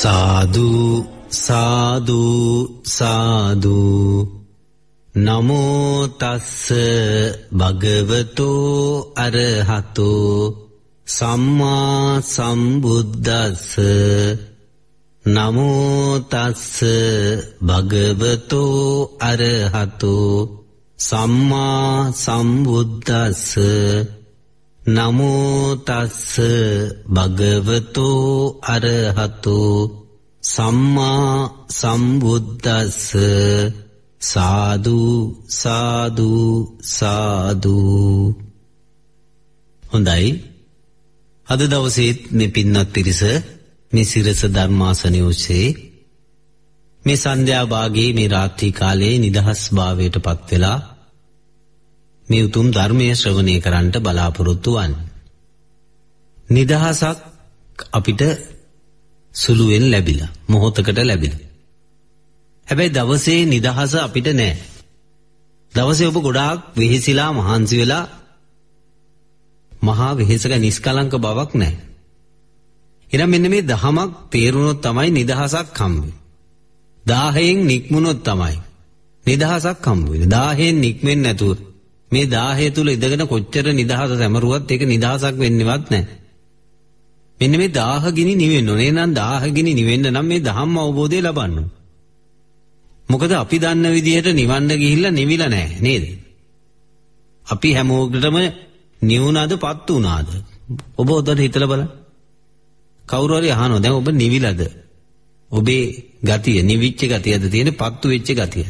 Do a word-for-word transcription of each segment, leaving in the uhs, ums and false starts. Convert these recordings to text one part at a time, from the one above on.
සාදු සාදු සාදු නමෝ තස්ස භගවතෝ අරහතෝ සම්මා සම්බුද්දස්ස නමෝ තස්ස භගවතෝ අරහතෝ සම්මා සම්බුද්දස්ස නමෝ තස්ස භගවතෝ අරහතෝ සම්මා සම්බුද්දස්ස සාදු සාදු සාදු. හොඳයි, අද දවසේත් මේ පින්වත් පිරිස මේ සිරස ධර්මාසනයේ ඔස්සේ මේ සන්ධ්‍යා භාගයේ මේ රාත්‍රී කාලයේ නිදහස් භාවයට පත් වෙලා මේ උතුම් ධර්මයේ ශ්‍රවණය කරන්නට බලාපොරොත්තු වන්නේ. නිදහසක් අපිට සුළුවෙන් ලැබිලා, මොහොතකට ලැබිලා. හැබැයි දවසේ නිදහස අපිට නෑ. දවසේ ඔබ ගොඩාක් වෙහෙසිලා මහන්සි වෙලා මහා වෙහෙසක නිස්කලංක බවක් නෑ. එහෙනම් මෙන්න මේ දහමක් තේරුණොත් තමයි නිදහසක් හම්බෙන්නේ. දාහයෙන් නික්මුණොත් තමයි නිදහසක් හම්බෙන්නේ. දාහයෙන් නික්මෙන්නේ නැතුව මේ දාහය තුල ඉඳගෙන කොච්චර නිදහස සැමරුවත් ඒක නිදහසක් වෙන්නේවත් නැහැ. මෙන්න මේ දාහ ගිනි නිවෙන්න ඕනේ. එහෙනම් දාහ ගිනි නිවෙන්න නම් මේ ධම්ම අවබෝධය ලබන්න ඕනේ. මොකද අපි දන්න විදිහට නිවන්න ගිහිල්ලා නිවිලා නැහැ නේද? අපි හැමෝටම නිවුණාද පත් වුණාද? ඔබ උදේට හිතලා බලන්න. කවුරු හරි අහනවා දැන් ඔබ නිවිලාද? ඔබේ ගතිය නිවිච්ච ගතියද තියෙන්නේ පත්තු වෙච්ච ගතියද?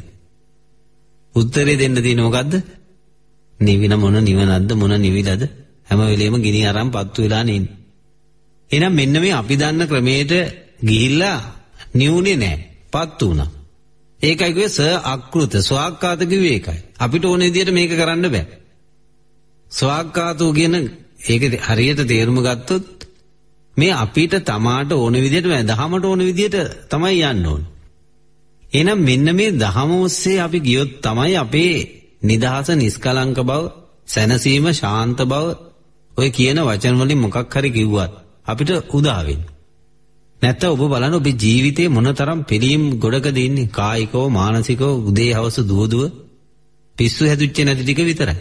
උත්තරේ දෙන්න තියෙන මොකද්ද? නිවින මොන නිවනක්ද මොන නිවිලද? හැම වෙලෙම ගිනි අරන් පත්තු වෙලා නෙන්නේ. එහෙනම් මෙන්න මේ අපි දන්න ක්‍රමයට ගිහිල්ලා නිවුනේ නැහැ. පත්තු වුණා. ඒකයි කිව්වේ ස අකෘත ස්වාක්කාත කිව්වේ ඒකයි. අපිට ඕන විදියට මේක කරන්න බෑ. ස්වාක්කාතෝ කියන ඒක හරියට තේරුම ගත්තොත් මේ අපිට තමාට ඕන විදියට බෑ. දහමට ඕන විදියට තමයි යන්න ඕන. එහෙනම් මෙන්න මේ දහම ඔස්සේ අපි ගියොත් තමයි අපේ නිදහස, නිස්කලංක බව, සැනසීම, ශාන්ත බව ඔය කියන වචන වලින් මොකක් හරි කිව්වත් අපිට උදා වෙන්නේ. නැත්නම් ඔබ බලන්න ඔබේ ජීවිතේ මොනතරම් පිළීම් ගොඩකද ඉන්නේ? කායිකව, මානසිකව, උදේ හවස දුවදුව පිස්සු හැදුච්ච නැති ටික විතරයි.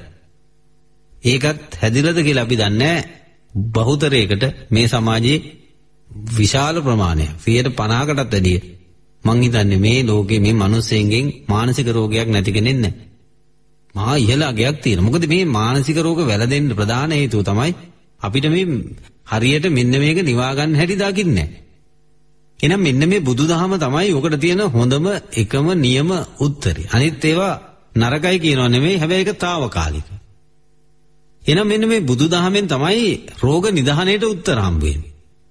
ඒකත් හැදිලාද කියලා අපි දන්නේ නැහැ. බහුතරයකට මේ සමාජයේ විශාල ප්‍රමාණයක් සියයට පනහකටත් වැඩිය මං හිතන්නේ මේ ලෝකේ මේ මිනිස්සුන්ගෙන් මානසික රෝගයක් නැති කෙනෙක් නැහැ. මහා ඉහළ අගයක් තියෙනවා. මොකද මේ මානසික රෝග වැළඳෙන්න ප්‍රධාන හේතුව තමයි අපිට මේ හරියට මෙන්න මේක නිවා ගන්න හැටි දකින්නේ නැහැ. එහෙනම් මෙන්න මේ බුදුදහම තමයි ඔකට තියෙන හොඳම එකම නියම උත්තරේ. අනිත් ඒවා නරකයි කියනවා නෙමෙයි, හැබැයි ඒක తాවකාලික. එහෙනම් මෙන්න මේ බුදුදහමෙන් තමයි රෝග නිදහණයට උත්තර හම්බ වෙන්නේ.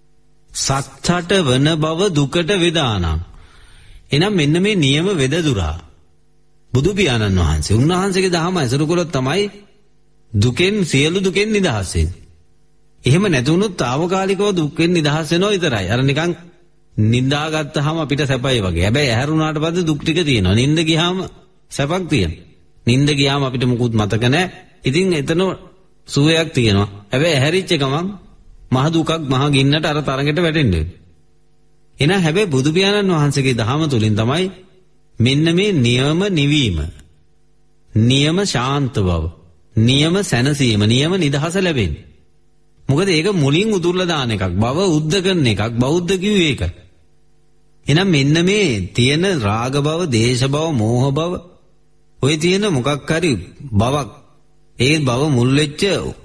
සත්‍තට වන බව දුකට වේදානං. එහෙනම් මෙන්න මේ නියම වෙදදුරා බුදු පියාණන් වහන්සේ උන්වහන්සේගේ දහම අසුරු කළොත් තමයි දුකෙන් සියලු දුකෙන් නිදහස් වෙන්නේ. එහෙම නැති වුණොත් తాවකාලිකව දුක්ෙන් නිදහස් වෙනවා විතරයි. අර නිකන් නිඳාගත්තාම අපිට සැපයි වගේ. හැබැයි ඇහැරුණාට පස්සේ දුක් ටික තියෙනවා. නිින්ද ගියාම සැපක් තියෙනවා. නිින්ද ගියාම අපිට මුකුත් මතක නැහැ. ඉතින් එතන සුවයක් තියෙනවා. හැබැයි ඇහැරිච්ච ගමන් මහ දුකක් මහ ගින්නට අර තරඟට වැටෙන්නේ. එහෙනම් හැබැයි බුදු පියාණන් වහන්සේගේ දහම තුලින් තමයි මෙන්න මේ නියම නිවීම, නියම ශාන්ත බව, නියම සැනසීම, නියම නිදහස ලැබෙන්නේ. මොකද ඒක මුලින් උදුරලා දාන එකක්, බව උද්ද කරන එකක්. බෞද්ධ කිව්වේ ඒක. එහෙනම් මෙන්න මේ තියෙන රාග බව, දේශ බව, මෝහ බව, ඔය තියෙන මොකක් හරි බවක්, ඒ බව මුල් වෙච්ච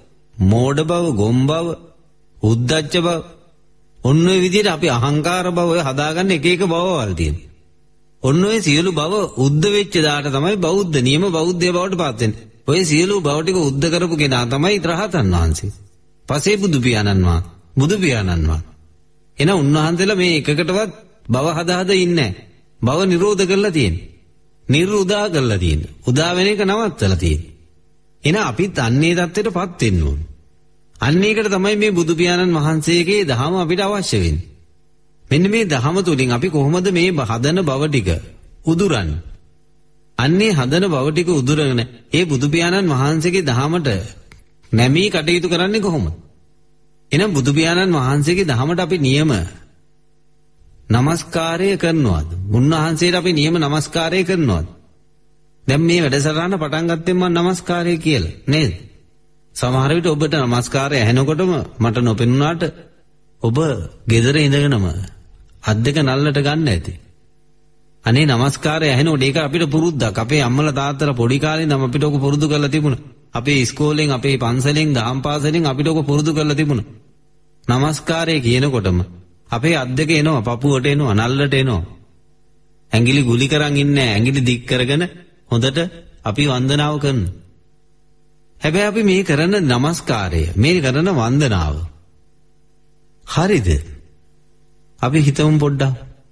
මෝඩ බව, ගොම් බව, උද්දච්ච බව, ඔන්න ඔය විදිහට අපි අහංකාර බව ඔය හදාගන්න එක එක බවවල් තියෙනවා. ඔන්න ඔය සියලු බව උද්ද වෙච්ච දාට තමයි බෞද්ධ නියම බෞද්ධය බවට පත් වෙන්නේ. ඔය සියලු බව ටික උද්ද කරපු කෙනා තමයි රහතන් වහන්සේ. පසේ බුදු පියාණන් වහන්සේ. බුදු පියාණන් වහන්සේ. එන උන්වහන්සේලා මේ එකකටවත් බව හදා හදා ඉන්නේ නැහැ. බව නිරෝධ කරලා තියෙන්නේ. නිරුදා කරලා තියෙන්නේ. උදා වෙන එක නවත්තලා තියෙන්නේ. එන අපිත් අන්නේ தත්ත්වයටපත් වෙන්න ඕනේ. අන්න ඒකට තමයි මේ බුදු පියාණන් වහන්සේගේ දහම අපිට අවශ්‍ය වෙන්නේ. මෙන්න මේ දහම තුලින් අපි කොහොමද මේ හදන බව ටික උදුරන්නේ? අන්නේ හදන බව ටික උදුරගෙන ඒ බුදු පියාණන් වහන්සේගේ දහමට නැමී කටයුතු කරන්නේ කොහොමද? එහෙනම් බුදු පියාණන් වහන්සේගේ දහමට අපි නියම නමස්කාරය කරනවද? උන්වහන්සේට අපි නියම නමස්කාරය කරනවද? දැන් මේ වැඩසටහන පටන් ගත්තෙන් මම නමස්කාරය කියලා නේද? සමහර විට ඔබට නමස්කාරය ඇහෙනකොටම මට නොපෙනුනාට ඔබ ගෙදර ඉඳගෙනම අත් දෙක නල්ලට ගන්න ඇති. අනේ නමස්කාරය ඇහෙනකොට ඒක අපිට පුරුද්දක්. අපේ අම්මලා තාත්තලා පොඩි කාලේ ඉඳන් අපිට ඔක පුරුදු කරලා තිබුණා. අපේ ඉස්කෝලෙන් අපේ පන්සලෙන් දහම් පාසලෙන් අපිට ඔක පුරුදු කරලා තිබුණා. නමස්කාරය කියනකොටම අපේ අත් දෙක එනවා, පපුවට එනවා, නල්ලට එනවා. ඇඟිලි ගුලි කරන් ඉන්නේ, ඇඟිලි දික් කරගෙන හොඳට අපි වන්දනාව කරනවා. හැබැයි අපි මේ කරන නමස්කාරය, මේ කරන වන්දනාව හරිද? අපි හිතමු පොඩ්ඩක්.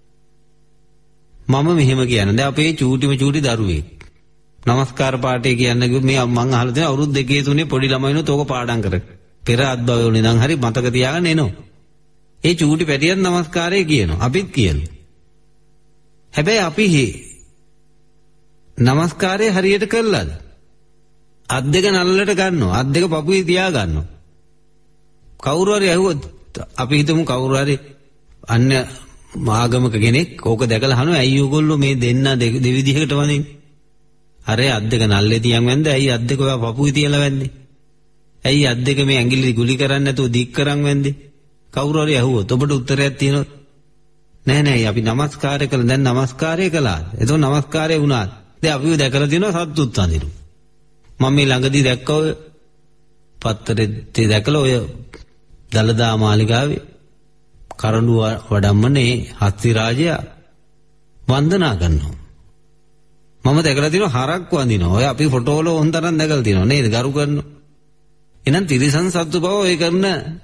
මම මෙහෙම කියන්නේ. දැන් අපේ චූටිම චූටි දරුවෙක් නමස්කාර පාඨය කියන්න කිව්ව මේ මං අහලා තියෙන අවුරුදු දෙකේ තුනේ පොඩි ළමයිනොත් ඕක පාඩම් කර. පෙර අත්භවවල ඉඳන් හරි මතක තියාගෙන එනවා. ඒ චූටි පැටියත් නමස්කාරය කියනවා. අපිත් කියනවා. හැබැයි අපි නමස්කාරය හරියට කළාද? අත් දෙක නල්ලට ගන්නවා. අත් දෙක පපුවේ තියා ගන්නවා. කවුරු හරි ඇහුවොත් අපි හිතමු කවුරු හරි අන්‍ය ආගමක කෙනෙක් ඕක දැකලා අහනවා ඇයි ඔයගොල්ලෝ මේ දෙන්න දෙවිදිහකට වදින්නේ? අර අත් දෙක නල්ලේ තියන් වැන්ද? ඇයි අත් දෙක ඔයා පපුවේ තියලා වැන්නේ? ඇයි අත් දෙක මේ ඇඟිලි ගුලි කරන්නේ නැතුව දික් කරන් වැන්දේ? කවුරු හරි ඇහුවොත් ඔබට උත්තරයක් තියෙනවද? නෑ නෑ අපි නමස්කාරය කළා. දැන් නමස්කාරය කළා. එතකොට නමස්කාරය වුණාද? දැන් අපිව දැකලා තියෙනවා සතුටුත් අඳිනු. මම මේ ළඟදී දැක්කා ඔය පත්තරේ දැකලා ඔය දලදා මාලිගාවේ කරඬු වඩම්මනේ හස්ති රාජයා වන්දනා කරනවා. මම දැකලා තියෙනවා හරක් වඳිනවා. ඔය අපි ෆොටෝ වල හොන් තරම් දැකලා තියෙනවා නේද? ගරු කරනවා. එහෙනම් තිරිසන් සත්තු බව ඔය කරන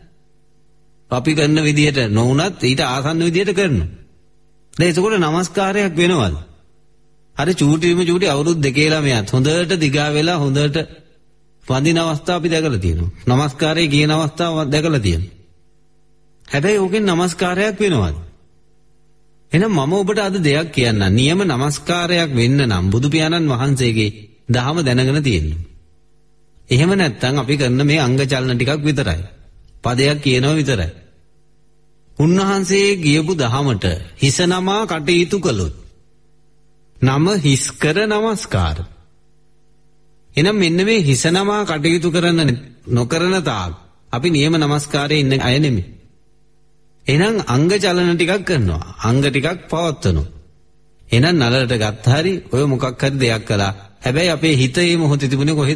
අපි කරන විදිහට නොවුනත් ඊට ආසන්න විදිහට කරනවා. දැන් ඒකෝට නමස්කාරයක් වෙනවද? අර චූටිම චූටි අවුරුදු දෙකේ ළමයාත් හොඳට දිගා වෙලා හොඳට වඳින අවස්ථා අපි දැකලා තියෙනවා. නමස්කාරය කියන අවස්ථාව දැකලා තියෙනවා. හැබැයි ඕකෙන් නමස්කාරයක් වෙනවද? එහෙනම් මම ඔබට අද දෙයක් කියන්නම්. නියම නමස්කාරයක් වෙන්න නම් බුදු පියාණන් වහන්සේගේ දහම දැනගෙන තියෙන්න. එහෙම නැත්නම් අපි කරන මේ අංග චලන ටිකක් විතරයි. පදයක් කියනවා විතරයි. උන්වහන්සේ ගියපු දහමට හිස නමා කටයුතු කළොත් නම හිස් කර නමස්කාර. එහෙනම් මෙන්න මේ හිස නමා කටයුතු කරන නොකරන තාක් අපි නියම නමස්කාරයේ ඉන්න අය නෙමෙයි. එහෙනම් අංග චලන ටිකක් කරනවා. අංග ටිකක් පවත්වනවා. එහෙනම් නලලට ගත්ත හරි ඔය මොකක් හරි දෙයක් කළා. හැබැයි අපේ හිත ඒ මොහොතේ තිබුණේ කොහෙද?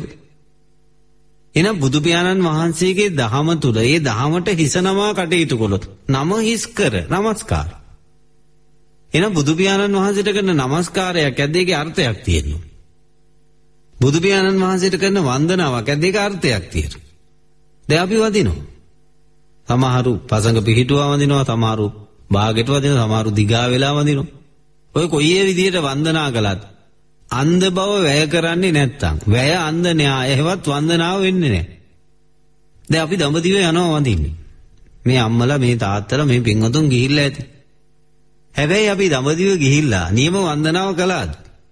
එහෙනම් බුදු පියාණන් වහන්සේගේ දහම තුල ඒ දහමට හිස නමා කටයුතු කළොත් නම හිස් කර නමස්කාර. එහෙනම් බුදු පියාණන් වහන්සේට කරන නමස්කාරයක් ඇද්ද ඒකේ අර්ථයක් තියෙනවා. බුදු පියාණන් වහන්සේට කරන වන්දනාවක් ඇද්ද ඒකේ අර්ථයක් තියෙනවා. දැන් අපි වදිනවා. සමහරු පසඟ පිහිටුවා වදිනවා, සමහරු භාගෙට වදිනවා, සමහරු දිගා වෙලා වදිනවා. ඔය කොයි ඒ විදිහට වන්දනා කළත් අන්ධ බව වැය කරන්නේ නැත්තම් වැය අන්ධ න්‍යාය එහෙවත් වන්දනාව වෙන්නේ නැහැ. දැන් අපි දඹදිව යනවා වඳින්නේ. මේ අම්මලා මේ තාත්තලා මේ පින්වතුන් ගිහිල්ලා ඇති. හැබැයි අපි දඹදිව ගිහිල්ලා නියම වන්දනාව කළාද?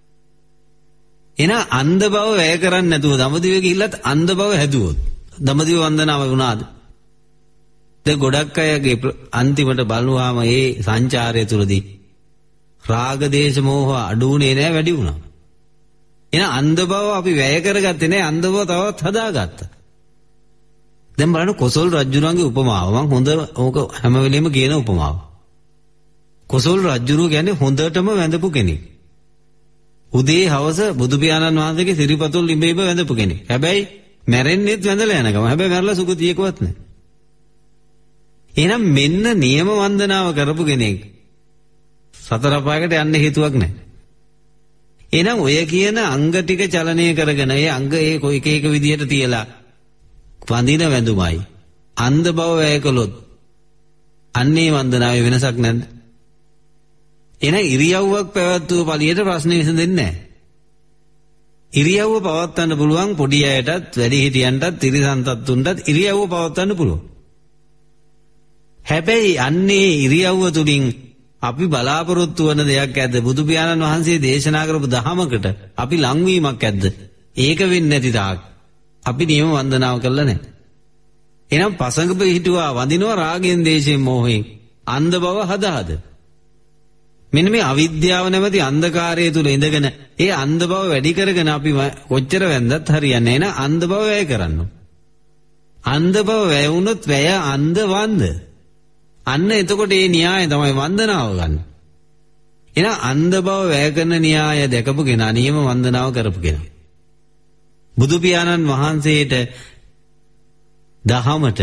එන අන්ධ බව වැය කරන්නේ නැතුව දඹදිව ගිහිල්ලත් අන්ධ බව හැදුවොත් දඹදිව වන්දනාව වුණාද? දැන් ගොඩක් අයගේ අන්තිමට බලුවාම ඒ සංචාරය තුලදී රාග දේශ මොහ අඩුුනේ නැහැ, වැඩි වුණා. එහෙනම් අන්ධ බව අපි වැය කරගත්තේ නැහැ, අන්ධ බව තවත් හදාගත්තා. දැන් බලන්න කොසල් රජුණන්ගේ උපමාව මම හොඳ ඕක හැම වෙලෙම කියන උපමාව. කොසල් රජුණෝ කියන්නේ හොඳටම වැඳපු කෙනෙක්. උදේ හවස බුදු පියාණන් වහන්සේගේ සිරිපතුල් ඉඹේම වැඳපු කෙනෙක්. හැබැයි මැරෙන්නෙත් වැඳලා යනකම. හැබැයි මැරලා සුගතියකවත් නැහැ. එහෙනම් මෙන්න නියම වන්දනාව කරපු කෙනෙක් සතර පායකට යන්න හේතුවක් නැහැ. එහෙනම් ඔය කියන අංග ටික චලනය කරගෙන ඒ අංග ඒ කොයි එක එක විදියට තියලා වඳින වැඳුමයි අන්ධ බව වැය කළොත් අන්නේ වන්දනාවේ වෙනසක් නැද්ද? එහෙනම් ඉරියව්වක් පැවැත්වුව පළියට ප්‍රශ්නේ විසඳෙන්නේ නැහැ. ඉරියව්ව පවත්වන්න පුළුවන් පොඩි අයටත් වැඩි හිටියන්ටත් තිරිසන් තත්තුන්ටත් ඉරියව්ව පවත්වන්න පුළුවන්. හැබැයි අන්නේ ඉරියව්ව තුලින් අපි බලාපොරොත්තු වන දෙයක් ඇද්ද? බුදු පියාණන් වහන්සේ දේශනා කරපු දහමකට අපි ලංවීමක් ඇද්ද? ඒක වෙන්නේ නැති තාක් අපි නියම වන්දනාව කළා නැහැ. එහෙනම් පසඟ පිහිටුවා වඳිනවා රාගෙන් දේශයෙන් මොහෙන් අන්ධ බව හදාද. මෙන්න මේ අවිද්‍යාව නැමැති අන්ධකාරය තුල ඉඳගෙන ඒ අන්ධ බව වැඩි කරගෙන අපි කොච්චර වැන්දත් හරියන්නේ නැහැ. අන්ධ බව වැය කරන්න. අන්ධ බව වැය වුණොත් වැය අන්ධ වන්ද. අන්න එතකොට මේ න්‍යාය තමයි වන්දනාව ගන්න. එහෙනම් අන්ධ බව වැය කරන න්‍යාය දැකපු කෙනා නියම වන්දනාව කරපු කෙනා. බුදු පියාණන් වහන්සේට දහමට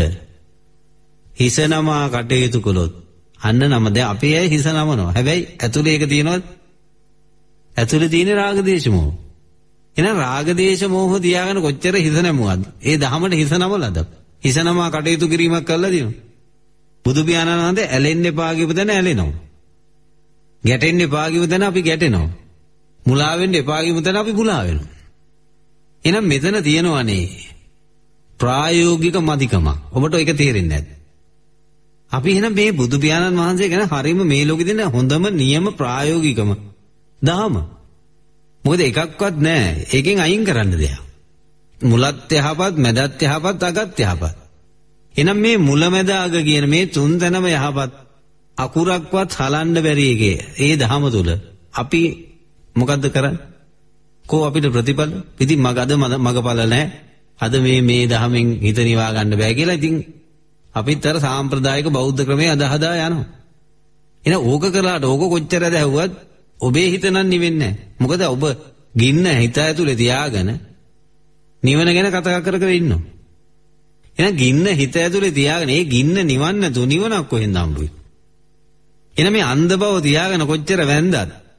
හිස නමා කටයුතු කළොත් අන්න නම දැන් අපි ඇයි හිස නමනවා. හැබැයි ඇතුලේ එක තියෙනවද? ඇතුලේ තියෙන රාග දේශ මොහ. එහෙනම් රාග දේශ මොහ තියාගෙන කොච්චර හිස නමුවද? ඒ දහමට හිස නමලාද? හිස නමා කටයුතු කිරීමක් කළා දිනු. බුදු පියාණන් වහන්සේ ඇලෙන්න එපා කියපු තැන ඇලෙනවා. ගැටෙන්න එපා කියපු තැන අපි ගැටෙනවා. මුලා වෙන්න එපා කියපු තැන අපි මුලා වෙනවා. එහෙනම් මෙතන තියෙනවනේ ප්‍රායෝගික මදිකම. ඔබට ඒක තේරෙන්නේ නැද්ද? අපි එහෙනම් මේ බුදු පියාණන් වහන්සේ ගැන හරීම මේ ලෝකෙ දෙන හොඳම නියම ප්‍රායෝගිකම දහම. මොකද එකක්වත් නැහැ. ඒකෙන් අයින් කරන්න දෙයක්. මුලත් යහපත්, මැදත් යහපත්, අගත් යහපත්. එහෙනම් මේ මුල මැද අග කියන මේ තුන් තැනම යහපත් අකුරක්වත් හලන්න බැරි එකේ ඒ දහම තුල අපි මොකද්ද කරන්නේ? කෝ අපිට ප්‍රතිඵල? ඉතින් මග අද මගඵල නැහැ. අද මේ මේ දහමෙන් හිත නිවා ගන්න බෑ කියලා ඉතින් අපිත් අර සාම්ප්‍රදායික බෞද්ධ ක්‍රමයේ අදහදා යනවා. එහෙනම් ඕක කරලාට ඕක කොච්චර දැහුවත් ඔබේ හිත නම් නිවෙන්නේ නැහැ. මොකද ඔබ ගින්න හිත ඇතුලේ තියාගෙන නිවන ගැන කතා කර කර ඉන්නවා. එහෙනම් ගින්න හිත ඇතුලේ තියාගෙන ඒ ගින්න නිවන්න නැතු නිවනක් කොහෙන්ද හම්බුයි? එහෙනම් මේ අන්ධ බව තියාගෙන කොච්චර වැන්දත්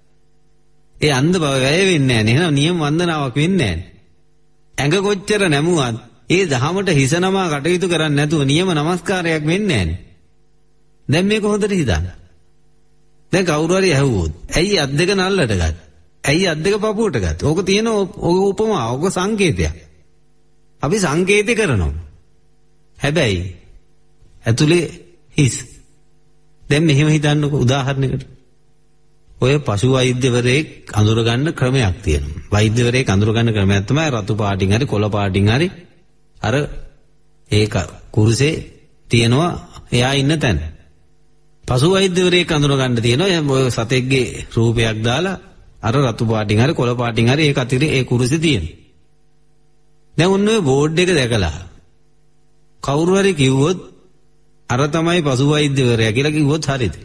ඒ අන්ධ බව වැය වෙන්නේ නැහැ. එහෙනම් නියම වන්දනාවක් වෙන්නේ නැහැ. ඇඟ කොච්චර නැමුවත් ඒ දහමට හිස නමා කටයුතු කරන්නේ නැතුව නියම නමස්කාරයක් වෙන්නේ නැහැ. දැන් මේක හොඳට හිතන්න. දැන් කවුරු හරි ඇහුවොත් ඇයි අත් දෙක නල්ලට ගත්ත? ඇයි අත් දෙක පපුවට ගත්ත? ඕක තියෙන ඕක උපමා, ඕක සංකේතයක්. අපි සංකේතය කරනවා. හැබැයි ඇතුලේ හිස්. දැන් මෙහෙම හිතන්නකො උදාහරණයකට. ඔය පශු වෛද්‍යවරයෙක් අඳුරගන්න ක්‍රමයක් තියෙනවා. වෛද්‍යවරයෙක් අඳුරගන්න ක්‍රමයක් තමයි රතු පාටින් හරි කොළ පාටින් හරි අර ඒක කුරුසේ තියනවා එයා ඉන්න තැන. පශු වෛද්‍යවරයෙක් අඳුරගන්න තියෙනවා ඔය සතෙක්ගේ රූපයක් දාලා අර රතු පාටින් හරි කොළ පාටින් හරි ඒක අතිරේ ඒ කුරුසේ තියෙනවා. දැන් ඔන්න ඔය බෝඩ් එක දැකලා කවුරු හරි කිව්වොත් අර තමයි පශු වෛද්‍යවරයා කියලා කිව්වොත් හරිද?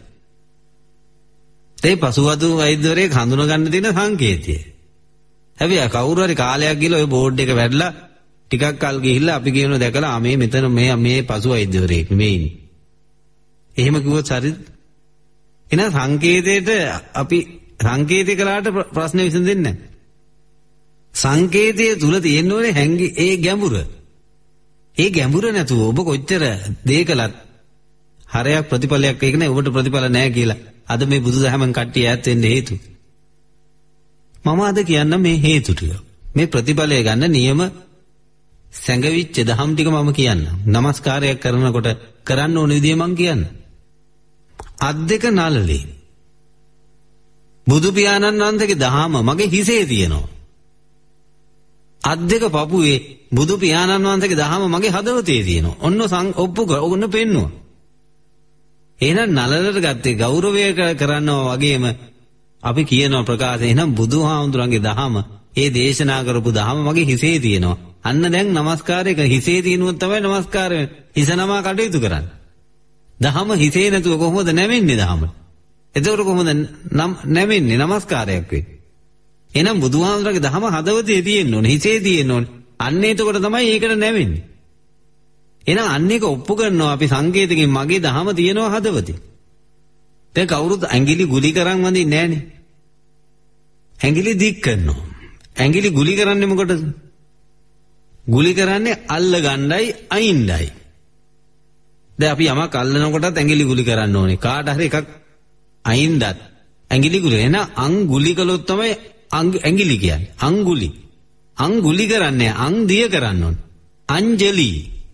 ඒ පසුවතු වෛද්‍යවරයෙක් හඳුන ගන්න තියෙන සංකේතය. හැබැයි කවුරු හරි කාලයක් ගිහලා ওই බෝඩ් එක වැටලා ටිකක් කල් ගිහිල්ලා අපි කියනවා දැකලා මේ මෙතන මේ මේ පසු වෛද්‍යවරයෙක් මේ ඉන්නේ. එහෙම කිව්වොත් හරිද? එහෙනම් සංකේතයට අපි සංකේතය කළාට ප්‍රශ්න විසඳෙන්නේ නැහැ. සංකේතයේ තුල තියෙන්න ඕනේ හැංගි ඒ ගැඹුර. ඒ ගැඹුර නැතුව ඔබ කොච්චර දේ කළත් හරයක් ප්‍රතිඵලයක් ඒක නෑ ඔබට ප්‍රතිඵල නැහැ කියලා. අද මේ බුදුදහමෙන් කට්ටිය ඈත් වෙන්න හේතු. මම අද කියන්න මේ හේතු ටික. මේ ප්‍රතිඵලය ගන්න නියම සැඟවිච්ච දහම් ටික මම කියන්න. নমස්කාරයක් කරනකොට කරන්න ඕන විදිය මම කියන්න. අත් දෙක නළලේ. බුදු පියාණන් වහන්සේගේ දහම මගේ හිසේ තියෙනවා. අත් දෙක පපුවේ බුදු පියාණන් වහන්සේගේ දහම මගේ හදවතේ තියෙනවා. ඔන්න ඔප්පු කර ඔන්න පෙන්නවා. එහෙනම් නලලට ගත්තේ ගෞරවය කරනවා වගේම අපි කියන ප්‍රකාශය එහෙනම් බුදුහාමුදුරන්ගේ දහම ඒ දේශනා කරපු දහම මගේ හිසේ තියෙනවා. අන්න දැන් নমස්කාරයක හිසේ තියෙනුවොත් තමයි নমස්කාරය හිස නමා කටයුතු කරන්නේ. දහම හිසේ නැතුව කොහොමද නැවෙන්නේ දහම? එතකොට කොහොමද නැවෙන්නේ নমස්කාරයක් වෙන්නේ? එහෙනම් බුදුහාමුදුරන්ගේ දහම හදවතේ තියෙන්න ඕනේ, හිසේ තියෙන්න ඕනේ. අන්න එතකොට තමයි ඒකට නැවෙන්නේ. එහෙනම් අන්න එක ඔප්පු කරනවා අපි සංකේතකින් මගේ දහම තියෙනවා හදවතේ. දැන් කවුරුත් ඇඟිලි ගුලි කරන් වඳින්නේ නැහනේ. ඇඟිලි දික් කරනවා. ඇඟිලි ගුලි කරන්නේ මොකටද? ගුලි කරන්නේ අල්ල ගන්නයි අයින්ඩයි. දැන් අපි යමක් අල්ලනකොටත් ඇඟිලි ගුලි කරන්න ඕනේ. කාට හරි එකක් අයින්ඩත් ඇඟිලි ගුලි. එහෙනම් අං ගුලි කළොත් තමයි ඇඟිලි කියන්නේ. අංගුලි. අං ගුලි කරන්නේ අං දිය කරන්න ඕනේ. අංජලි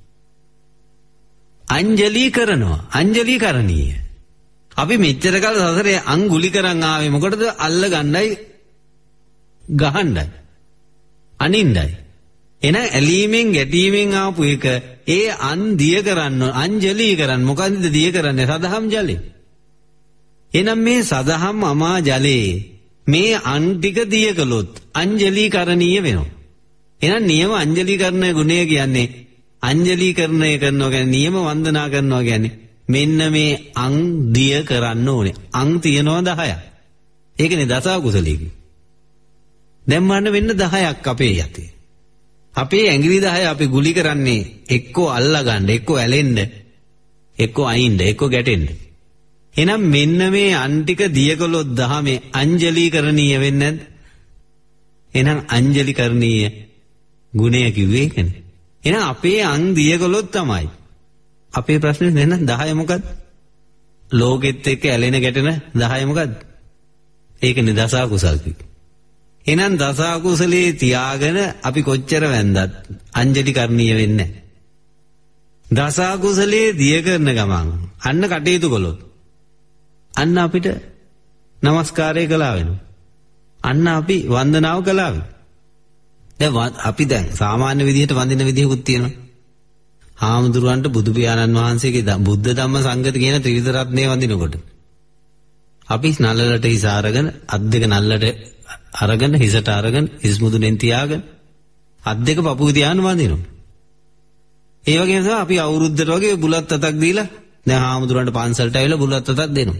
අංජලි කරනවා. අංජලි කරණීය. අපි මෙච්චර කාල සසරේ අංගුලි කරන් ආවේ මොකටද? අල්ල ගන්නයි ගහන්නයි අනින්නයි. එන ඇලීමෙන් ගැටීමෙන් ආපු එක ඒ අන් දිය කරන්න අංජලි කරන්න. මොකන්ද දිය කරන්නේ? සදහම් ජලෙ. එනම් මේ සදහම් අමා ජලයේ මේ අන් ටික දිය කළොත් අංජලීකරණීය වෙනවා. එහෙනම් නියම අංජලීකරණ ගුණය කියන්නේ අංජලීකරණය කරනවා කියන්නේ නියම වන්දනා කරනවා කියන්නේ මෙන්න මේ අං දිය කරන්න ඕනේ. අං තියනවා දහයක්. ඒකනේ දස අකුසලයේ. දැන් මන්න වෙන්න දහයක් අපේ යතේ. අපේ ඇඟිලි දහය අපි ගුලි කරන්නේ එක්කෝ අල්ලා ගන්න, එක්කෝ ඇලෙන්න, එක්කෝ අයින්ද, එක්කෝ ගැටෙන්න. එහෙනම් මෙන්න මේ අන් ටික දිය කළොත් දහමේ අංජලීකරණීය වෙන්නේ නැද්ද? එහෙනම් අංජලීකරණීය ගුණය කිව්වේ ඒකනේ. එහෙනම් අපේ අං දිය කළොත් තමයි. අපේ ප්‍රශ්නේ නේද දහය මොකද්ද? ලෝකෙත් එක්ක ඇලෙන ගැටෙන දහය මොකද්ද? ඒකනේ දස අකුසල් කිව්වේ. එහෙනම් දස අකුසලේ තියාගෙන අපි කොච්චර වැන්දත් අංජලීකරණීය වෙන්නේ නැහැ. දස අකුසලේ දිය කරන ගමන් අන්න කටයුතු කළොත් අන්න අපිට নমස්කාරය කළා වෙනවා. අන්න අපි වන්දනාව කළා වෙනවා. දැන් අපි දැන් සාමාන්‍ය විදිහට වඳින විදිහකුත් තියෙනවා. හාමුදුරුවන්ට බුදු පියාණන් වහන්සේගේ බුද්ධ ධම්ම සංඝ කියන ත්‍රිවිධ රත්නය වඳිනකොට අපි නළලට හිස අරගෙන අත් දෙක නළලට අරගෙන හිසට අරගෙන හිස් මුදුනෙන් තියාගෙන අත් දෙක පපුව තියාන වඳිනවා. ඒ වගේම තමයි අපි අවුරුද්දට වගේ බුලත් අතක් දීලා දැන් හාමුදුරුවන්ට පන්සලට ඇවිල්ලා බුලත් අතක් දෙනවා.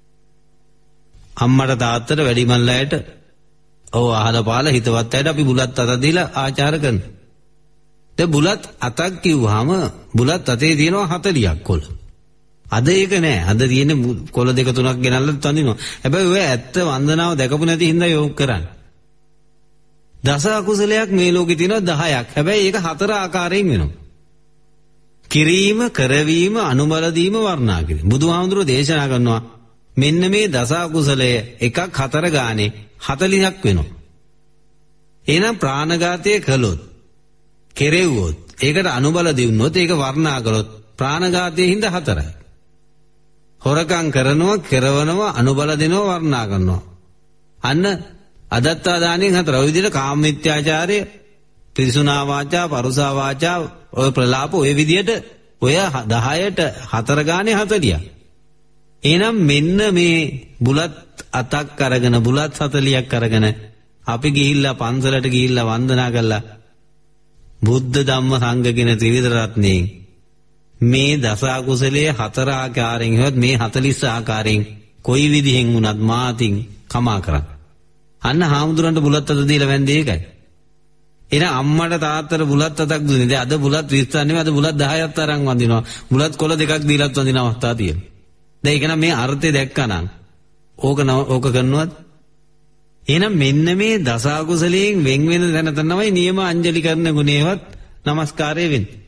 අම්මට තාත්තට වැඩිමල් අයට ඔව් අහලා පාලා හිතවත් අයට අපි බුලත් අතක් දීලා ආචාර කරනවා. දැන් බුලත් අතක් කිව්වහම බුලත් අතේ තියෙනවා හතළියක් කොළ. අද ඒක නෑ. අද තියෙන්නේ කොළ දෙක තුනක් ගෙනල්ලා තනිනවා. හැබැයි ඔය ඇත්ත වන්දනාව දැකපු නැති හින්දා යෝග කරන්නේ. දස අකුසලයක් මේ ලෝකේ තියෙනවා දහයක්. හැබැයි ඒක හතර ආකාරයෙන් වෙනවා. කිරීම, කරවීම, අනුබල දීම, වර්ණනා කිරීම. බුදුහාමුදුරුවෝ දේශනා කරනවා මෙන්න මේ දස අකුසලය එකක් හතර ගානේ හතළිසක් වෙනවා. එහෙනම් ප්‍රාණඝාතය කළොත්, කෙරෙව්වොත්, ඒකට අනුබල දෙවුනොත්, ඒක වර්ණනා කළොත් ප්‍රාණඝාතයේ හින්දා හතරයි. හොරකම් කරනවා, කරවනවා, අනුබල දෙනවා, වර්ණනා කරනවා. අන්න අදත්තා දානෙන් හතර. ඔය විදිහට කාම මිත්‍යාචාරය, පිරිසුනා වාචා, පරුසා වාචා, ඔය ප්‍රලාප ඔය විදිහට ඔය දහයට හතර ගානේ හතළියක්. එහෙනම් මෙන්න මේ බුලත් අතක් අරගෙන බුලත් හතළියක් අරගෙන අපි ගිහිල්ලා පන්සලට ගිහිල්ලා වන්දනා කළා බුද්ධ ධම්ම සංඝ කියන ත්‍රිවිධ රත්නයෙන් මේ දස අකුසලයේ හතර ආකාරයෙන් හොත් මේ හතළිස් ආකාරයෙන් කොයි විදිහෙන් වුණත් මාතින් කමා කරන්න. අන්න හාමුදුරන්ට බුලත් අත දීලා වැන්දේ ඒකයි. එහෙනම් අම්මට තාත්තට බුලත් අතක් දුන්නේ. දැන් අද බුලත් විස්ස නෙවෙයි අද බුලත් දහයක් අරන් වඳිනවා. බුලත් කොළ දෙකක් දීලත් වඳින අවස්ථා තියෙනවා. දැන් ඒක නම් මේ අර්ථය දැක්කනම් ඕක ඕක කරනවද? එහෙනම් මෙන්න මේ දස අකුසලයෙන් වෙන් වෙන තැන තමයි නියම අංජලි කරන ගුණේවත් নমස්කාරය වෙන්නේ.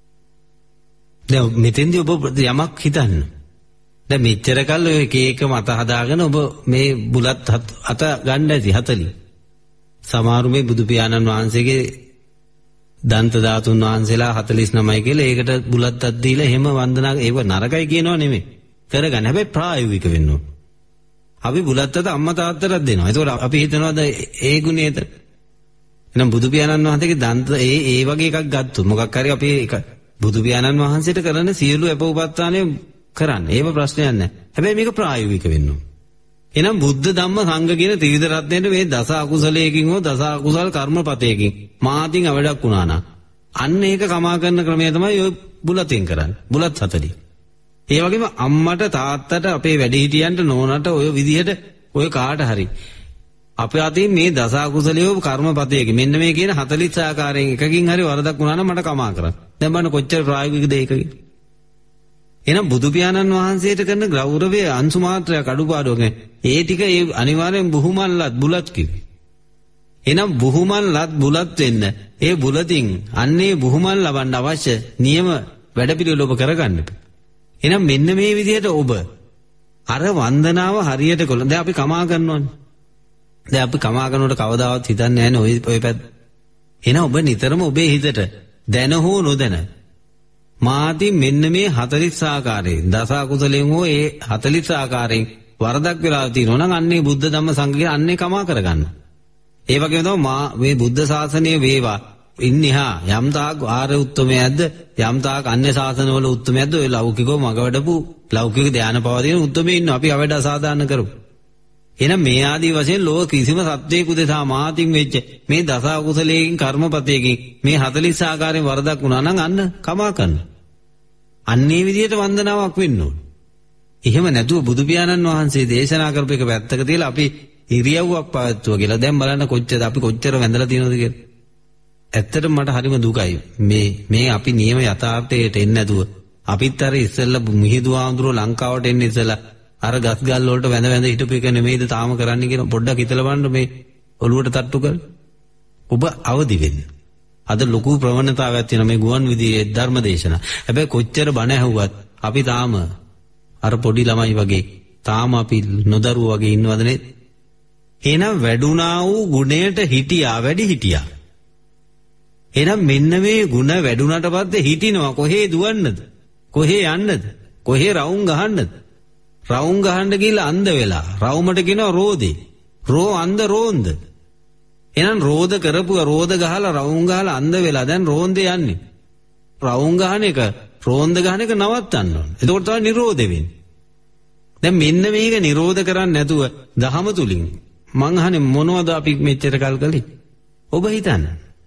දැන් මෙතෙන්දී ඔබ යමක් හිතන්න. දැන් මෙච්චර කල් ඔය එක එක මත හදාගෙන ඔබ මේ බුලත් අත ගන්න ඇති හතළිස්. සමහරු මේ බුදු පියාණන් වහන්සේගේ දන්ත ධාතුන් වහන්සේලා හතළිස් නවයි කියලා ඒකට බුලත් අත් දීලා එහෙම වන්දනා ඒව නරකයි කියනව නෙමෙයි. කරගන්න. හැබැයි ප්‍රායෝගික වෙන්න ඕන. අපි බුලත් අත අම්මා තාත්තටත් දෙනවා. ඒතකොට අපි හිතනවාද ඒ ගුණේද? එහෙනම් බුදු පියාණන් වහන්සේගේ දන්ත ඒ ඒ වගේ එකක් ගත්තොත් මොකක් හරි අපි ඒක බුදු පියාණන් වහන්සේට කරන සියලු අපෝපත්තානේ කරන්න. ඒව ප්‍රශ්නයක් නැහැ. හැබැයි මේක ප්‍රායෝගික වෙන්න ඕන. එහෙනම් බුද්ධ ධම්ම සංඝ කියන ත්‍රිවිධ රත්නයේ මේ දස අකුසලයකින් හෝ දස අකුසල කර්මපතයකින් මාතින් අවඩක් වුණා නම් අන්න ඒක කමා කරන ක්‍රමය තමයි ඔය බුලතෙන් කරන්නේ. බුලත් හතළිස්. ඒ වගේම අම්මට තාත්තට අපේ වැඩිහිටියන්ට නෝනට ඔය විදිහට ඔය කාට හරි අපේ අතින් මේ දස අකුසලියෝ කර්මපතයකින් මෙන්න මේ කියන හතළිස් ආකාරයෙන් එකකින් හරි වරදක් වුණා නම් මට කමා කරන්න. දැන් බලන්න කොච්චර ප්‍රායෝගිකද ඒකකින්. එහෙනම් බුදු පියාණන් වහන්සේට කරන ගෞරවයේ අංශු මාත්‍රයක් අඩුපාඩුවක් ඒ ටික ඒ අනිවාර්යෙන් බුහුමන්ලත් බුලත් කිව්වේ. එහෙනම් බුහුමන්ලත් බුලත් වෙන්න ඒ බුලතින් අන්නේ බුහුමන් ලබන්න අවශ්‍ය නියම වැඩපිළිවෙල ඔබ කරගන්න. එහෙනම් මෙන්න මේ විදිහට ඔබ අර වන්දනාව හරියට කළොත් දැන් අපි කමා කරනවනේ. දැන් අපි කමා කරනකොට කවදාවත් හිතන්නේ නැහැ නේ ඔය ඔය පැත්ත. එහෙනම් ඔබ නිතරම ඔබේ හිතට දැන හෝ නොදැන මාති මෙන්න මේ හතළිස් ආකාරයෙන් දස අකුසලයෙන් හෝ ඒ හතළිස් ආකාරයෙන් වරදක් වෙලා තියෙනවා නම් අන්නේ බුද්ධ ධම්ම සංඝ කියන අන්නේ කමා කරගන්න. ඒ වගේම තමයි මා මේ බුද්ධ ශාසනය වේවා ඉන්නේ හා යම් තාක් ආර්ය උත්තමයක්ද යම් තාක් අන්‍ය ශාසනවල උත්තමයක්ද ඔය ලෞකිකව මග වැඩපු ලෞකික ධානය පවතින උත්තමයෝ ඉන්නවා. අපි අවඩ අසාධාරණ කරමු. එහෙනම් මේ ආදී වශයෙන් ලෝක කිසිම සත්වයක උදෙසා මාතින් වෙච්ච මේ දස අකුසලයෙන් කර්මපතයකින් මේ හතළිස් ආකාරයෙන් වරදක් වුණා නම් අන්න කමා කරන්න. අන්නේ විදියට වන්දනාවක් වෙන්න ඕන. එහෙම නැතුව බුදු පියාණන් වහන්සේ දේශනා කරපු එක පැත්තක තියලා අපි ඉරියව්වක් පවත්වුවා කියලා දැන් බලන්න කොච්චර අපි කොච්චර වැඳලා තියෙනවද කියලා. ඇත්තටම මට හරිම දුකයි. මේ මේ අපි නියම යථාර්ථයට එන්නේ නැතුව අපිත් අර ඉස්සෙල්ලා මිහිඳු ආඳුරෝ ලංකාවට එන්නේ ඉස්සෙල්ලා අර ගස් ගල් වලට වැඳ වැඳ හිටපු එක නෙමෙයිද තාම කරන්න කියන පොඩ්ඩක් හිතලා බලන්න මේ ඔළුවට තට්ටු කර. ඔබ අවදි වෙන්න. අද ලොකු ප්‍රවණතාවයක් තියෙන මේ ගුවන් විදුලියේ ධර්ම දේශනා. හැබැයි කොච්චර බණ ඇහුවත් අපි තාම අර පොඩි ළමයි වගේ තාම අපි නොදරුවෝ වගේ ඉන්නවද නේද? එහෙනම් වැඩුණා වූ ගුණයට හිටියා වැඩි හිටියා. එහෙනම් මෙන්න මේ ಗುಣ වැඩුණාට පස්සේ හිටිනවා කොහේ දුවන්නද? කොහේ යන්නද? කොහේ රවුම් ගහන්නද? රවුම් ගහන්න ගිහලා අන්ධ වෙලා. රවුමට කියනවා රෝදේ. රෝ අන්ධ රෝන්ද. එහෙනම් රෝද කරපුවා රෝද ගහලා රවුම් ගහලා අන්ධ වෙලා දැන් රෝන්දේ යන්නේ. රවුම් ගහන එක රෝන්ද ගහන එක නවත්තන්න ඕන. එතකොට තමයි නිරෝධ වෙන්නේ. දැන් මෙන්න මේක නිරෝධ කරන්නේ නැතුව දහම තුලින් මං අහන්නේ මොනවද අපි මෙච්චර කල් කළේ? ඔබ හිතන්න.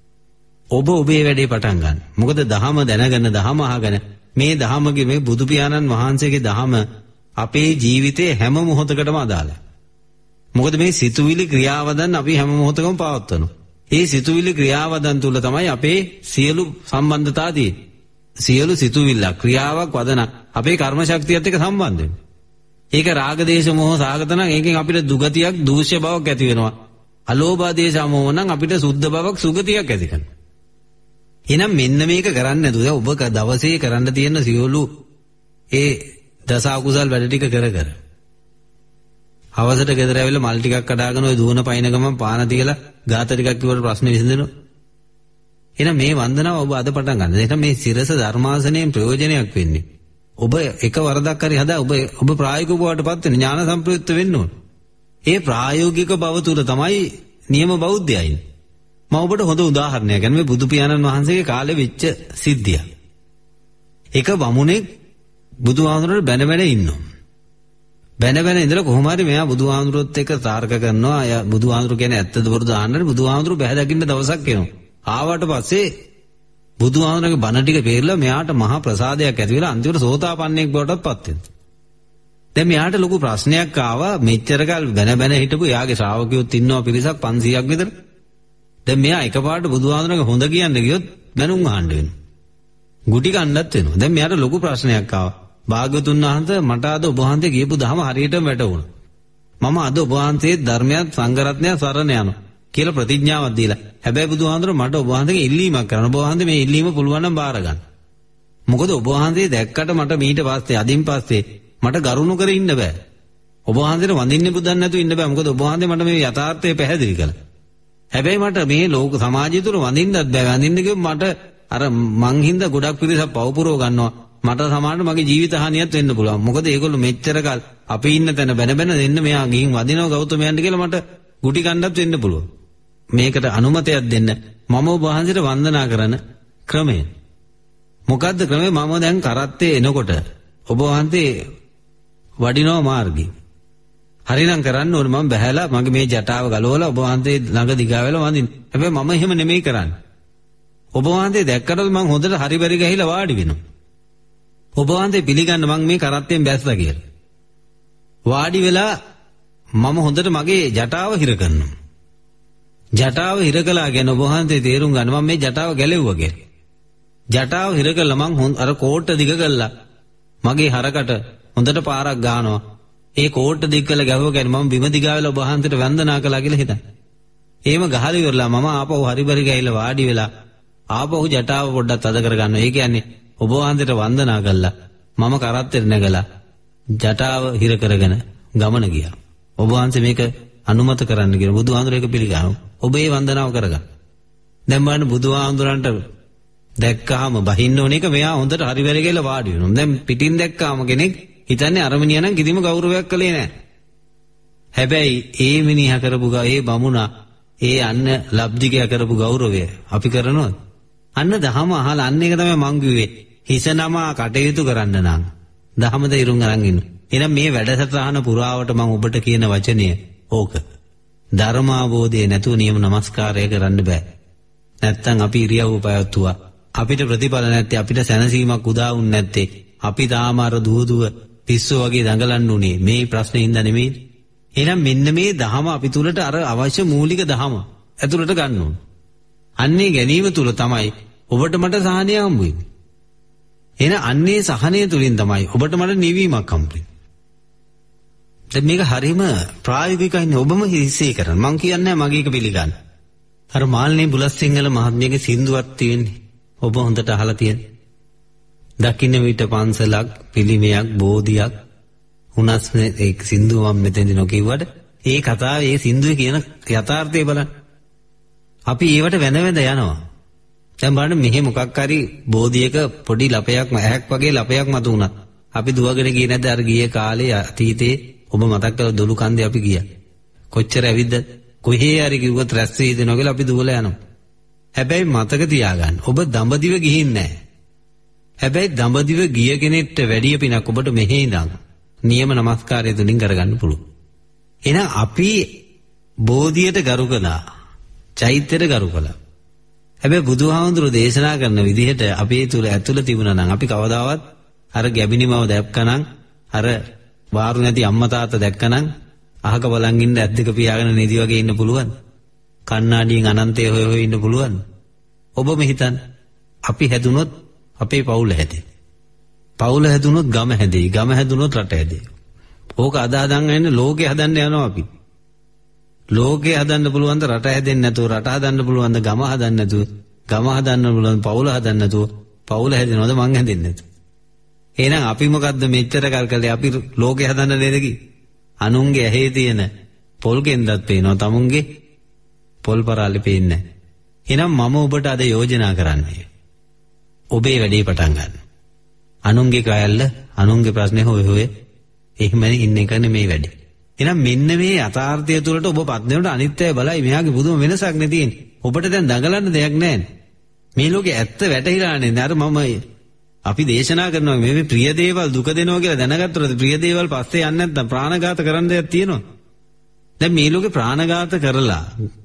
ඔබ ඔබේ වැඩේ පටන් ගන්න. මොකද දහම දැනගෙන දහම අහගෙන මේ දහමගේ මේ බුදු පියාණන් වහන්සේගේ දහම අපේ ජීවිතේ හැම මොහොතකටම අදාළයි. මොකද මේ සිතුවිලි ක්‍රියාවදන් අපි හැම මොහොතකම පවත්වනවා. ඒ සිතුවිලි ක්‍රියාවදන් තුල තමයි අපේ සියලු සම්බන්ධතා තියෙන්නේ. සියලු සිතුවිල්ල ක්‍රියාවක් වදන අපේ කර්ම ශක්තියත් එක්ක සම්බන්ධ වෙනවා. ඒක රාග දේශ මොහ සාගත නම් ඒකෙන් අපිට දුගතියක් දූෂ්‍ය බවක් ඇති වෙනවා. අලෝභ දේශ මොහ නම් අපිට සුද්ධ බවක් සුගතියක් ඇති කරනවා. එහෙනම් මෙන්න මේක කරන්නේ නැතුව ඔබ දවසේ කරන්න තියෙන සියලු ඒ දස අකුසල් වැඩ ටික කර කර හවසට ගෙදර ඇවිල්ලා මල් ටිකක් කඩාගෙන ওই දුවන පයින් ගමන් පාන තියලා ගාත ටිකක් කිව්වට ප්‍රශ්න විසඳෙනවා. එහෙනම් මේ වන්දනාව ඔබ අද පටන් ගන්න. එහෙනම් මේ සිරස ධර්මාසනයෙන් ප්‍රයෝජනයක් වෙන්නේ. ඔබ එක වරදක් හරි හදා ඔබ ඔබ ප්‍රායෝගික බවටපත් වෙන ඥාන සම්ප්‍රයුක්ත වෙන්න ඕන. ඒ ප්‍රායෝගික බව තුල තමයි නියම බෞද්ධයයි. මම ඔබට හොඳ උදාහරණයක් ගන්න මේ බුදු පියාණන් වහන්සේගේ කාලේ වෙච්ච සිද්ධියක්. එක වමුණෙක් බුදුහාමුදුරට බැන බැන ඉන්නවා. බැන බැන ඉඳලා කොහොම හරි මෙයා බුදුහාමුදුරුවොත් එක්ක තර්ක කරනවා. අය බුදුහාමුදුරු කියන්නේ ඇත්තද බොරුද අහන්නනේ බුදුහාමුදුරු බැහැ දකින්න දවසක් එනවා. ආවට පස්සේ බුදුහාමුදුරගේ බණ ටික පෙරලා මෙයාට මහා ප්‍රසාදයක් ඇති වෙලා අන්තිමට සෝතාපන්නෙක් බවටත් පත් වෙනවා. දැන් මෙයාට ලොකු ප්‍රශ්නයක් ආවා. මෙච්චර කල් බැන බැන හිටපු එයාගේ ශ්‍රාවකයෝත් ඉන්නවා පිරිසක් පන්සීයක් විතර. දැන් මෙයා එකපාරට බුදුහාමුදුරගේ හොඳ කියන්න ගියොත් බැනුම් අහන්න වෙනවා. ගුටි කන්නත් වෙනවා. දැන් මෙයාට ලොකු ප්‍රශ්නයක් ආවා. භාග්‍යවතුන් වහන්සේ මට අද ඔබ වහන්සේ කියපු දහම හරියටම වැටහුණා. මම අද ඔබ වහන්සේ ධර්මයත් සංඝරත්නයත් සරණ යනවා කියලා ප්‍රතිඥාවක් දීලා. හැබැයි බුදුහාමුදුර මට ඔබ වහන්සේගේ ඉල්ලීමක් කරන්න. ඔබ වහන්සේ මේ ඉල්ලීම පුළුවන් නම් බාර ගන්න. මොකද ඔබ වහන්සේ දැක්කට මට ඊට පස්සේ අදින් පස්සේ මට ගරුණු කර ඉන්න බෑ. ඔබ වහන්සේට වඳින්න බුදන් නැතුව ඉන්න බෑ. මොකද ඔබ වහන්සේ මට මේ යථාර්ථය පැහැදිලි කළා. හැබැයි මට මේ ලෝක සමාජය තුල වඳින්නත් බෑ. වඳින්න කිව්ව මට අර මං හින්දා ගොඩක් පිරිසක් පවපුරව ගන්නවා. මට සමානට මගේ ජීවිත හානියක් වෙන්න පුළුවන්. මොකද ඒගොල්ලෝ මෙච්චර කල් අපි ඉන්න තැන බැන බැන දෙන්න මෙයා ගිහින් වදිනවා ගෞතමයන්ට කියලා මට ගුටි කන්නත් වෙන්න පුළුවන්. මේකට අනුමතයක් දෙන්න මම ඔබ වහන්සේට වන්දනා කරන ක්‍රමය. මොකද්ද ක්‍රමය? මම දැන් කරත්තේ එනකොට ඔබ වහන්සේ වඩිනවා මාර්ගේ. හරිනම් කරන්න ඕනේ මම බහැලා මගේ මේ ජටාව ගලවලා ඔබ වහන්සේ ළඟ දිගා වෙලා වඳින්න. හැබැයි මම එහෙම නෙමෙයි කරන්නේ. ඔබ වහන්සේ දැක්කට මම හොඳට හරි පරි ගහිලා වාඩි වෙනවා. ඔබ වහන්සේ පිළිගන්න මම මේ කරත්තෙන් බැස්සා කියලා. වාඩි වෙලා මම හොඳට මගේ ජටාව හිර කරනවා. ජටාව හිර කළා කියන ඔබ වහන්සේ තේරුම් ගන්න මම මේ ජටාව ගැලෙව්වා කියලා. ජටාව හිර කළා මම අර කෝට්ට දිග කළා. මගේ හරකට හොඳට පාරක් ගන්නවා. ඒ කෝට්ට දිග කළ ගැහුවා කියන්නේ මම බිම දිගා වෙලා ඔබ වහන්සේට වන්දනා කළා කියලා හිතන්න. එහෙම ගහලා ඉවරලා මම ආපහු හරි පරි ගහිලා වාඩි වෙලා ආපහු ජටාව පොඩ්ඩක් තද කර ගන්නවා. ඒ කියන්නේ ඔබ වහන්සේට වන්දනා කළා. මම කරත්තෙට නැගලා ජටාව හිර කරගෙන ගමන ගියා. ඔබ වහන්සේ මේක අනුමත කරන්න කියලා බුදුහාමුදුරේ ඒක පිළිගන්නවා. ඔබ ඒ වන්දනාව කරගන්න. දැන් බලන්න බුදුහාමුදුරන්ට දැක්කහම බහින්න ඕන එක මෙයා හොඳට හරි වැරි කියලා වාඩි වෙනවා. දැන් පිටින් දැක්කාම කෙනෙක් හිතන්නේ අර මිනිහා නම් කිසිම ගෞරවයක් කළේ නැහැ. හැබැයි ඒ මිනිහා කරපු ගා ඒ බමුණා ඒ අන්න ලබ්ධිකයා කරපු ගෞරවය අපි කරනවද? අන්න දහම අහලා අන්න එක තමයි මං කිව්වේ. හිස නමා කටයුතු කරන්න නම් දහම තේරුම් අරන් ඉන්න. එහෙනම් මේ වැඩසටහන පුරාවට මම ඔබට කියන වචනය ඕක. ධර්මාවබෝධය නැතුව නියම නමස්කාරය කරන්න බෑ. නැත්තම් අපි ඉරියව්ව පවත්තුවා. අපිට ප්‍රතිඵල නැත්තේ, අපිට සැනසීමක් උදා වුන්නේ නැත්තේ, අපි තාම අර දුව දුව පිස්සෝ වගේ දඟලන්න උනේ මේ ප්‍රශ්නේ හින්දා නෙමෙයි. එහෙනම් මෙන්න මේ දහම අපි තුලට අර අවශ්‍ය මූලික දහම ඇතුළට ගන්න ඕන. අන්නේ ගැනීම තුල තමයි ඔබට මට සහනය හම්බ වෙන්නේ. එහෙනම් අන්නේ සහනය තුලින් තමයි ඔබට මට නිවීමක් හම්බ වෙන්නේ. දැන් මේක හරීම ප්‍රායෝගිකයිනේ. ඔබම හිස්සේ කරන්න. මං කියන්නේ මගේ එක පිළිගන්න. අර මාල්නේ බුලත් සිංහල මහත්මියගේ සින්දුවක් තියෙන්නේ. ඔබ හොඳට අහලා තියෙන. දකින්න විට පන්සලක්, පිළිමයක්, බෝධියක් උනස් ඒ සින්දුව මම මෙතෙන්දී නොකියුවට ඒ කතාවේ ඒ සින්දුවේ කියන යථාර්ථය බලන්න. අපි ඒවට වෙන වෙන යනවා. දැන් බලන්න මෙහෙ මොකක් හරි බෝධියක පොඩි ලපයක් ඇහැක් වගේ ලපයක් මතු වුණා. අපි දුවගෙන ගියේ නැද්ද අර ගියේ කාලේ අතීතේ ඔබ මතක් කරලා දොළු කන්දේ අපි ගියා. කොච්චර ඇවිද්ද? කොහේ හරි කිව්වොත් රැස් වෙයි දෙනවා කියලා අපි දුවලා යනවා. හැබැයි මතක තියාගන්න ඔබ දඹදිව ගිහින් නැහැ. හැබැයි දඹදිව ගිය කෙනෙක්ට වැඩිය පිනක් ඔබට මෙහෙ ඉඳන් නියම නමස්කාරය තුලින් කරගන්න පුළුවන්. එහෙනම් අපි බෝධියට ගරු කළා. චෛත්‍යයට ගරු කළා. හැබැයි බුදුහාමුදුරුවෝ දේශනා කරන විදිහට අපේ තුල ඇතුළ තිබුණා නම් අපි කවදාවත් අර ගැබිනිමව දැක්කනම් අර වාරු නැති අම්මා තාත්තා දැක්කනම් අහක බලන් ඉන්න ඇද්දක පියාගෙන නිදි වගේ ඉන්න පුළුවන්. කණ්ණාඩියෙන් අනන්තය හොය හොය ඉන්න පුළුවන්. ඔබම හිතන්න අපි හැදුනොත් අපේ පවුල හැදේ. පවුල හැදුනොත් ගම හැදේ. ගම හැදුනොත් රට හැදේ. ඕක අදාහදන් යන්නේ ලෝකේ හදන්න යනවා අපි. ලෝකේ හදන්න පුළුවන් ද රට හැදෙන්නේ නැතුව, රට හදන්න පුළුවන් ද ගම හදන්න නැතුව, ගම හදන්න පුළුවන් පවුල හදන්න නැතුව, පවුල හැදෙනවද මං හැදෙන්නේ නැතුව. එහෙනම් අපි මොකද්ද මෙච්චර කල් කළේ? අපි ලෝකේ හදන්න නේද කි? අනුන්ගේ ඇහි තියෙන පොල් ගෙන්දත් පේනවා, තමුන්ගේ පොල් පරාලේ පේන්නේ නැහැ. එහෙනම් මම ඔබට අද යෝජනා කරන්නේ ඔබේ වැඩේ පටන් ගන්න. අනුන්ගේ කයල්ල, අනුන්ගේ ප්‍රශ්නේ හොය හොය එහෙම ඉන්න එකනේ මේ වැඩේ. එහෙනම් මෙන්න මේ යථාර්ථය තුළට ඔබ පත් වෙනකොට අනිත්‍යය බලයි මෙයාගේ බුදුම වෙනසක් නේ තියෙන්නේ. ඔබට දැන් දඟලන්න දෙයක් නැහැ. මේ ලෝකේ ඇත්ත වැටහිලානේ. අර මම අපි දේශනා කරනවා මේ ප්‍රිය දේවල් දුක දෙනවා කියලා දැනගත්තොත් ප්‍රිය දේවල් පස්සේ යන්නේ නැත්නම් ප්‍රාණඝාත කරන්න දෙයක් තියෙනවා. දැන් මේ ලෝකේ ප්‍රාණඝාත කරලා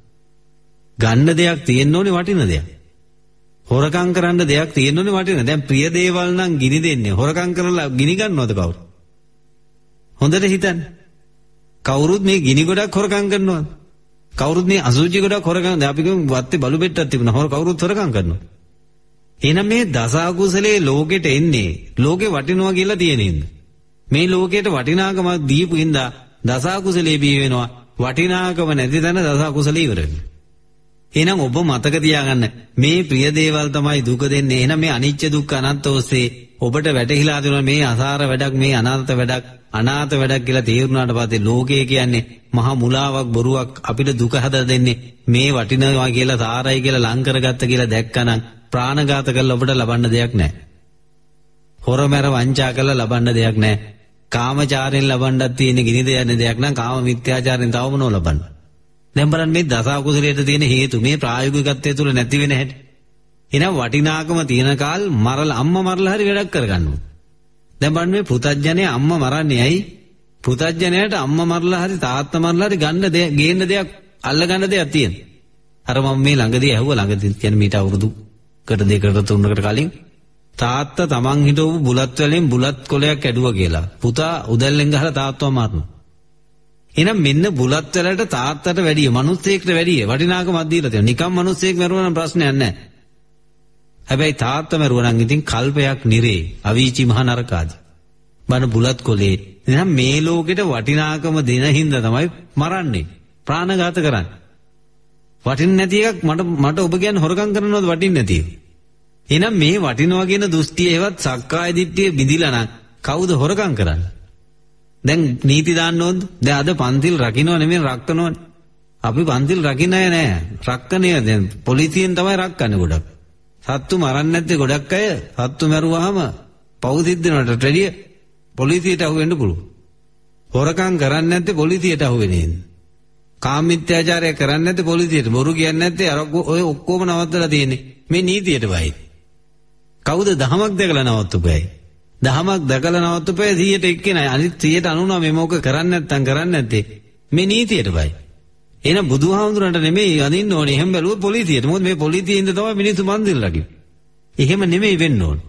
ගන්න දෙයක් තියෙන්න ඕනේ, වටින දෙයක්. හොරකම් කරන්න දෙයක් තියෙන්න ඕනේ, වටින. දැන් ප්‍රිය දේවල් නම් ගිනි දෙන්නේ. හොරකම් කරලා ගිනි ගන්නවද කවුරු? හොඳට හිතන්න. කවුරුත් මේ ගිනි ගොඩක් හොරකම් කරනවද? කවුරුත් මේ අසුචි ගොඩක් හොරකම්. දැන් අපි කියමු වත්තේ බලු බෙට්ටක් තිබුණා. හොර කවුරුත් හොරකම් කරනවා. එහෙනම් මේ දස අකුසලයේ ලෝකෙට එන්නේ ලෝකේ වටිනවා කියලා තියෙනින්ද? මේ ලෝකයට වටිනාකම දීපු හින්දා දස අකුසලයේ බිහි වෙනවා. වටිනාකම නැති තැන දස අකුසලයේ ඉවර වෙනවා. එහෙනම් ඔබ මතක තියාගන්න මේ ප්‍රිය දේවල් තමයි දුක දෙන්නේ. එහෙනම් මේ අනිච්ච දුක්ඛ අනාත්ම ඔස්සේ ඔබට වැටහිලා දෙනවා මේ අසාර වැඩක්, මේ අනාථ වැඩක්, අනාථ වැඩක් කියලා තේරුණාට පස්සේ ලෝකය කියන්නේ මහා මුලාවක්, බොරුවක්, අපිට දුක හදලා දෙන්නේ මේ වටිනවා කියලා, සාරයි කියලා ලං කරගත්ත කියලා දැක්කනම් ප්‍රාණඝාත කරලා ඔබට ලබන්න දෙයක් නැහැ. හොරමැර වංචා කරලා ලබන්න දෙයක් නැහැ. කාමචාරයෙන් ලබන්නත් තියෙන ගිනි දෙයන්නේ දෙයක් නම් කාම මිත්‍යාචාරයෙන් තව මොනව ලබන්න. දැන් බලන්න මේ දස අකුසලයට තියෙන හේතු මේ ප්‍රායෝගිකත්වයේ තුල නැති වෙන හැටි. එහෙනම් වටිනාකම තියෙන කාල් මරලා අම්මා මරලා හරි වැඩක් කරගන්න ඕනේ. දැන් බලන්න මේ පුතඥය අම්මා මරන්නේ ඇයි? පුතඥයට අම්මා මරලා හරි තාත්තා මරලා හරි ගන්න දෙයක්, ගේන්න දෙයක්, අල්ල ගන්න දෙයක් තියෙනවා. අර මම මේ ළඟදී ඇහුවා, ළඟදී කියන්නේ මීට අවුරුදු කට දෙකකට තුනකට කලින් තාත්තා තමන් හිටවපු බුලත් වලින් බුලත් කොලයක් ඇදුවා කියලා. පුතා උදැල්ලෙන් ගහලා තාත්තව මරනවා. එහෙනම් මෙන්න බුලත් වලට තාත්තට වැඩිය, මිනිස්සෙක්ට වැඩිය වටිනාකමක් දීලා තියෙනවා. නිකම් මිනිස්සෙක් මරුවා නම් ප්‍රශ්නයක් නැහැ. හැබැයි තාත්තා මරුවා නම් ඉතින් කල්පයක් නිරේ, අවීචි මහ නරකාදී. බන බුලත් කොලේ. එහෙනම් මේ ලෝකෙට වටිනාකම දෙන හින්දා තමයි මරන්නේ, ප්‍රාණඝාත කරන්නේ. වටින්නේ නැති එකක් මට මට ඔබ කියන්නේ හොරකම් කරනවද වටින්නේ නැති එක. එහෙනම් මේ වටිනවා කියන දෘෂ්ටිය ඒවත් සක්කාය දිට්ඨිය බිඳිලා නම් කවුද හොරකම් කරන්නේ? දැන් නීති දාන්න ඕනද? දැන් අද පන්තිල් රකින්නව නෙමෙයි රක්කනවනේ. අපි පන්තිල් රකින්න අය නෑ. රක්කනේ දැන් පොලිසියෙන් තමයි රක්කන්නේ ගොඩක්. සත්තු මරන්නේ නැත්තේ ගොඩක් අය. සත්තු මරුවාම පව් සිද්ධ වෙනවට වැඩිය පොලිසියට අහු වෙන්න පුළුවන්. හොරකම් කරන්නේ නැත්තේ පොලිසියට අහු වෙන්නේ. කාමීත්‍යාචාරය කරන්නේ නැත්තේ පොලිසියට බොරු කියන්නේ නැත්තේ අර ඔය ඔක්කොම නවත්තලා තියෙන්නේ මේ නීතියට වයි. කවුද දහමක් දැකලා නවත්තපුවයි? දහමක් දැකලා නවත්තපුවයි සීයට එක්කෙනයි. අනිත් සීයට අනූනව මේ මොක කරන්නේ නැත්තම් කරන්නේ නැත්තේ මේ නීතියට වයි. එහෙනම් බුදුහාමුදුරන්ට නෙමෙයි අදින්න ඕනේ. එහෙම බැලුවොත් පොලිසියට. මොකද මේ පොලිසියෙන් තමයි මිනිස්සු මන්දිරලා කිව්වේ. එහෙම නෙමෙයි වෙන්න ඕනේ.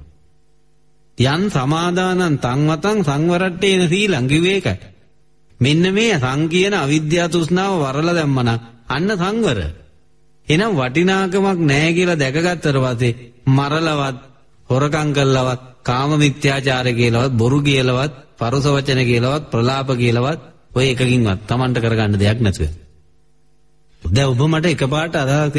යන් සමාදානං තංවතං සංවරට්ටේන සීලං කිව්වේ ඒකයි. මෙන්න මේ සංකීර්ණ අවිද්‍යා තෘෂ්ණාව වරලා දැම්මනම් අන්න සංවර. එහෙනම් වටිනාකමක් නැහැ කියලා දැකගත්තට පස්සේ මරලවත්, හොරකම් කළලවත්, කාම මිත්‍යාචාරය කියලාවත්, බොරු කියලාවත්, පරුස වචන කියලාවත්, ප්‍රලාප කියලාවත් ඔය එකකින්වත් Tamanට කරගන්න දෙයක් නැතුව. දැන් ඔබ මට එකපාරට අදහස්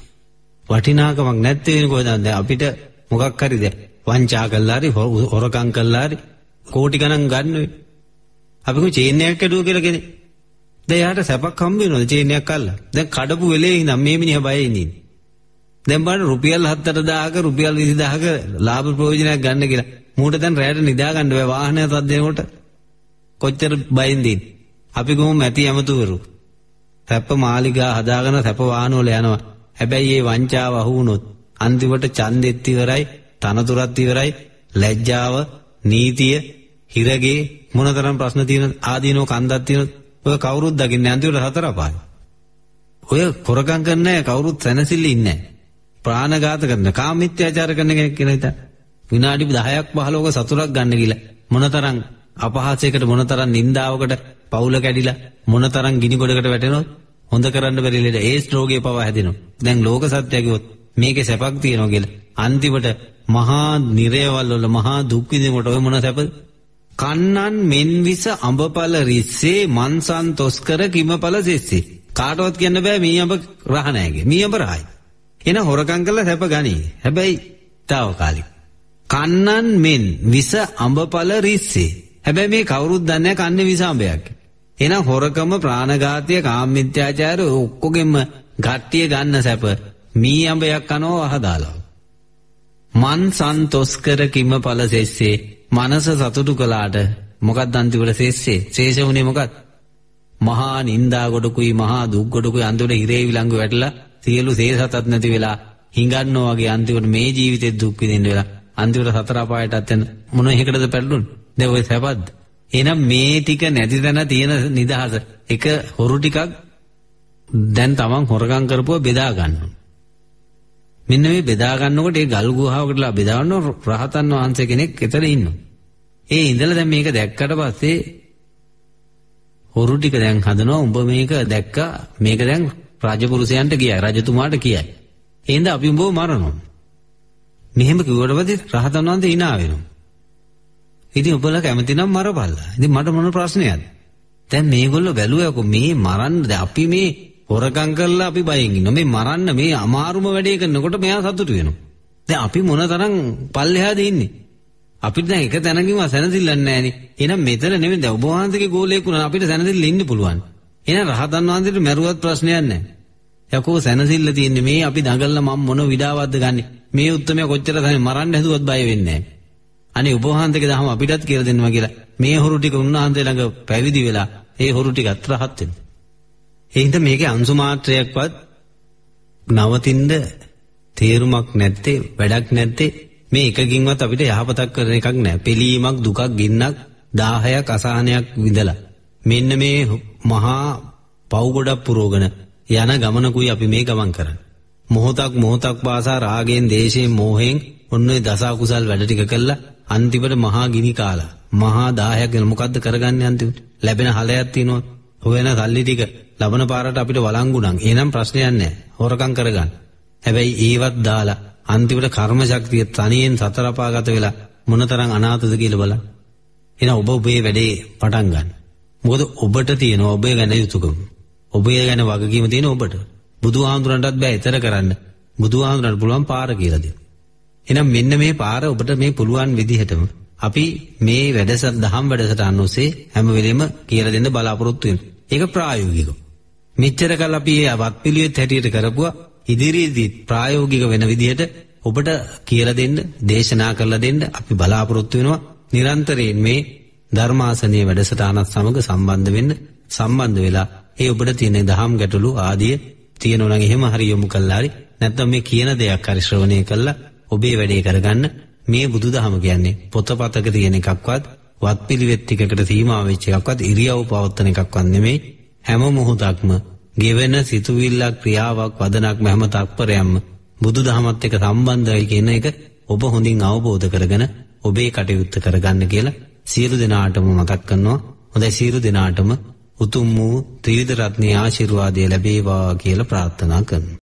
වටිනාකමක් නැත්තේ වෙන කොහෙද? දැන් අපිට මොකක් හරි දැන් වංචා කළා හරි, හොරකම් කළා හරි කෝටි ගණන් ගන්න වෙයි. අපි කො චේන් එකක් කැඩුව කියලා කෙනෙක්. දැන් යාට සැපක් හම්බ වෙනවද චේන් එකක් අල්ලලා? දැන් කඩපු වෙලේ ඉඳන් මේ මිනිහා බයෙ ඉන්නේ. දැන් බලන්න රුපියල් හතර දහසක රුපියල් විසි දහසක ලාභ ප්‍රයෝජනයක් ගන්න කියලා. මූට දැන් රැයට නිදා ගන්න බෑ වාහනයක් තද්දෙනකොට. කොච්චර බයින්ද ඉන්නේ. අපි කොහොම ඇති ඇමතුවරු. සැප මාලිගා හදාගෙන සැප වාහන වල යනවා. හැබැයි මේ වංචාව අහු වුණොත් අන්තිමට ඡන්දෙත් ඉවරයි, තනතුරත් ඉවරයි, ලැජ්ජාව, නීතිය, හිරගේ මොනතරම් ප්‍රශ්න තියෙනවද? ආදීනෝ කන්දක් තියෙනවද? ඔය කවුරුත් දකින්නේ අන්තිමට හතර අපාය. ඔය කොරකම් කරන්නේ කවුරුත් සැනසෙල්ල ඉන්නේ නැහැ. ප්‍රාණඝාත කරන, කාමීත්‍යාචාර කරන කෙනෙක් කියලා හිතා. විනාඩි දහයක් පහළොක සතුටක් ගන්න කියලා මොනතරම් අපහාසයකට, මොනතරම් නින්දාවකට පවුල කැඩිලා, මොනතරම් ගිනි ගොඩකට වැටෙනවද? හොඳ කරන්න බැරි ලෙඩ ඒ ස්ට්‍රෝකේ පව හැදෙනවා. දැන් ලෝක සත්‍යය කිව්වොත් මේකේ සැපක් තියෙනවා කියලා. අන්තිමට මහා නිරයවල් වල මහා දුක් විඳිනකොට ඔය මොන සැපද? කන්නන් මෙන් විස අඹපල රිස්සේ මන්සන් තොස්කර කිමපල සෙස්සේ. කාටවත් කියන්න බෑ මී අඹ රහ නෑගේ. මී අඹ රහයි. එන හොරකම් කරලා සැප ගනි. හැබැයි తాවකාලික. කන්නන් මෙන් විස අඹපල රිස්සේ. හැබැයි මේ කවුරුත් දන්නේ නැහැ කන්නේ විස අඹයක්. එහෙනම් හොරකම, ප්‍රාණඝාතය, කාමමිත්‍යාචාරය ඔක්කොගෙම ගට්ටිය ගන්න සැප මී අඹයක් කනවා අහදාලා. මන් සන්තොස්කර කිමපල සෙස්සේ. මනස සතුටු කළාට මොකක්ද අන්තිමට සෙස්සේ? ශේෂ වුණේ මොකක්ද? මහා නින්දා ගොඩකුයි, මහා දුක් ගොඩකුයි අන්තිමට හිරේ විලංගු වැටලා සියලු සේසතත් නැති වෙලා හිඟන්නෝ වගේ අන්තිමට මේ ජීවිතේ දුක් විඳින්න වෙලා අන්තිමට සතර අපායටත් යන මොන එකකටද පැටළුනේ? දැන් ඔය සැපද? එහෙනම් මේ ටික නැති තැන තියෙන නිදහස එක හොරු ටිකක් දැන් තමන් හොරකම් කරපුවා බෙදා ගන්නවා. මෙන්න මේ බෙදා ගන්නකොට ඒ ගල් ගුහාවකටලා බෙදා ගන්නව රහතන් වහන්සේ කෙනෙක් එතන ඉන්නවා. ඒ ඉඳලා දැන් මේක දැක්කට පස්සේ හොරු ටික දැන් හදනවා උඹ මේක දැක්කා මේක දැන් රාජපුරුෂයන්ට කියයි රජතුමාට කියයි. එහෙනම් අපි උඹව මරනවා. මෙහෙම කිව්වට පස්සේ රහතන් වහන්සේ hina වෙනවා. ඉතින් ඔබලා කැමති නම් මරපල්ලා. ඉතින් මට මොන ප්‍රශ්නයක්ද? දැන් මේගොල්ලෝ බැලුවා මේ මරන්න දැන් අපි මේ හොරකම් කරලා අපි බයෙන් ඉන්නවා. මේ මරන්න මේ අමාරුම වැඩේ කරනකොට මෙයා සතුටු වෙනවා. දැන් අපි මොන තරම් පල්ලෙහාද ඉන්නේ? අපිට දැන් එක තැනකින්ම සැනසෙල්ලක් නැහැ නේ. එහෙනම් මෙතන නෙමෙයි දැන් ඔබ වහන්සේගේ ගෝලයක් වුණා අපිට සැනසෙල්ල ඉන්න පුළුවන්. එහෙනම් රහතන් වහන්සේට මරුවත් ප්‍රශ්නයක් නැහැ. යකෝ සැනසෙල්ල තියෙන්නේ මේ අපි දඟලලා මම මොන විඩාවක්ද ගන්නෙ? මේ උත්තරමයා කොච්චර තමයි මරන්න හැදුවත් බය වෙන්නේ නැහැ. අනේ ඔබ වහන්සේගේ දහම අපිටත් කියලා දෙන්නවා කියලා මේ හොරු ටික උන්වහන්සේ ළඟ පැවිදි වෙලා ඒ හොරු ටික අත්‍රහත් වෙනවා. ඒ හින්දා මේකේ අංශු මාත්‍රයක්වත් නවතින්න තේරුමක් නැත්තේ වැඩක් නැත්තේ මේ එකකින්වත් අපිට යහපතක් කරන එකක් නෑ. පිළීමක්, දුකක්, ගින්නක්, දාහයක්, අසහනයක් විඳලා මෙන්න මේ මහා පව් ගොඩක් පුරවගෙන යන ගමනකුයි අපි මේ ගමන් කරන්නේ. මොහොතක් මොහොතක් පාසා රාගෙන්, දේශයෙන්, මෝහෙන් ඔන්න ඔය දස අකුසල් වැඩ ටික කළා අන්තිමට මහා ගිනි කාලා මහා දාහයක් වෙන මොකද්ද කරගන්නේ අන්තිමට? ලැබෙන හලයක් තියෙනවා. හොයන සල්ලි ටික ලබන පාරට අපිට වළංගු නම් එහෙනම් ප්‍රශ්නයක් නැහැ. හොරකම් කරගන්න. හැබැයි ඒවත් දාලා අන්තිමට කර්ම ශක්තිය තනියෙන් සතර අපාගත වෙලා මොනතරම් අනාථද කියලා බලන්න. එහෙනම් ඔබ ඔබේ වැඩේ පටන් ගන්න. මොකද ඔබට තියෙන ඔබේ ගැන යුතුයකම. ඔබේ ගැන වගකීම තියෙන ඔබට. බුදුහාමුදුරන්ටත් බෑ ඊතර කරන්න. බුදුහාමුදුරන්ට පුළුවන් පාර කියලා දෙන්න. එහෙනම් මෙන්න මේ පාර ඔබට මේ පුළුවන් විදිහටම අපි මේ වැඩසට දහම් වැඩසටහන ඔස්සේ හැම වෙලෙම කියලා දෙන්න බලාපොරොත්තු වෙනවා. ඒක ප්‍රායෝගිකව. මෙච්චර කල් අපි වත් පිළිවෙත් හැටියට කරපුවා ඉදිරියේදී ප්‍රායෝගික වෙන විදිහට ඔබට කියලා දෙන්න, දේශනා කරලා දෙන්න අපි බලාපොරොත්තු වෙනවා. නිරන්තරයෙන් මේ ධර්මාසනයේ වැඩසටහනත් සමග සම්බන්ධ වෙන්න, සම්බන්ධ වෙලා ඒ ඔබට තියෙන දහම් ගැටලු ආදිය තියෙනවා නම් එහෙම හරි යොමු කළා හරි නැත්නම් මේ කියන දෙයක් හරි ශ්‍රවණය කළා ඔබේ වැඩේ කරගන්න. මේ බුදුදහම කියන්නේ පොතපතක තියෙන එකක්වත් වත්පිළිවෙත් ටිකකට සීමා වෙච්ච එකක්වත් ඉරියව් පවත්තන එකක්වත් නෙමෙයි. හැම මොහොතක්ම ගෙවෙන සිතුවිල්ලක් ක්‍රියාවක් වදනක් හැම තත්පරයක්ම බුදුදහමත් එක්ක සම්බන්ධයි කියන එක ඔබ හොඳින් අවබෝධ කරගෙන ඔබේ කටයුත්ත කරගන්න කියලා සියලු දෙනාටම මතක් කරනවා. හොඳයි සියලු දෙනාටම උතුම් වූ ත්‍රිවිධ රත්නයේ ආශිර්වාදය ලැබේවා කියලා ප්‍රාර්ථනා කරනවා.